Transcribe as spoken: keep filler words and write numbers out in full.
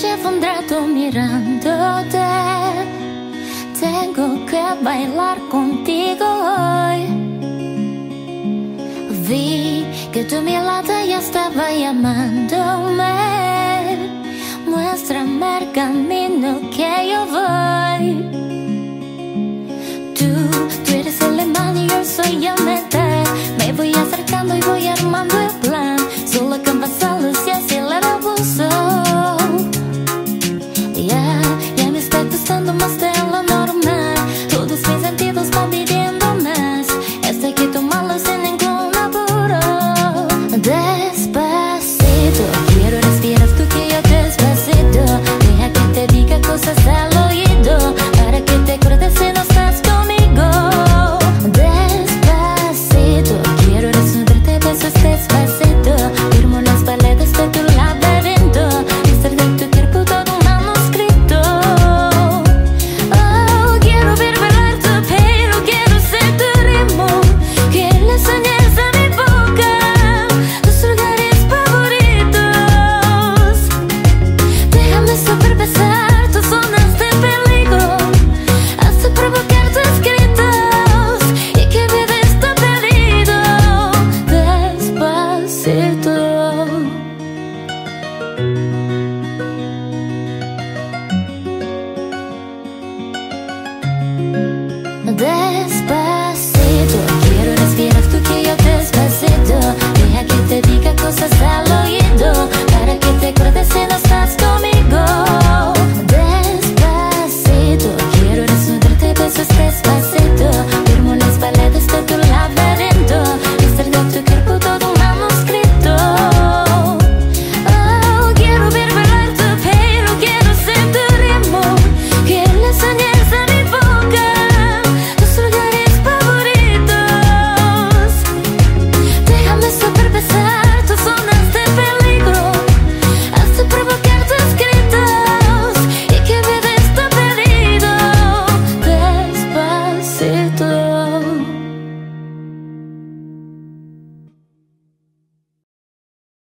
llevo un rato mirándote. Tengo que bailar contigo hoy. Vi que tu mirada ya estaba llamándome. Muéstrame el camino que yo voy. Tú, tú eres el imán y yo soy el metal. Me voy acercando y voy armando el plan. Solo con vasalos y así el abuso. Ya, ya me está gustando más de lo normal. Todos mis sentidos van pidiendo más. Estoy que tomarlo sin ningún apuro. Despacito, quiero respirar tú que yo despacito. Deja que te diga cosas al oído, para que te acuerdes si no estás conmigo. Despacito, quiero desnudarte besos despacito. Firmo las paredes de tu laberinto. Estar de tu cuerpo todo un manuscrito. Oh, quiero ver bailar tu pelo, quiero ser tu ritmo. Que le sueñes a mi boca, tus lugares favoritos. Déjame superpasar tus zonas de peligro, hasta provocar tus gritos y que mi vida está perdido. Despacito. Despacito.